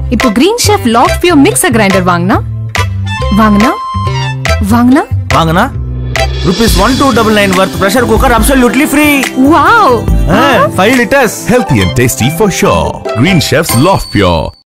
இப்போ green chef loft pure mixer grinder வாங்கினா வாங்கினா வாங்கினா வாங்கினா ₹1299 worth pressure cooker absolutely free. Wow! 5 liters. Healthy and tasty for sure. Green Chef's Loft Pure.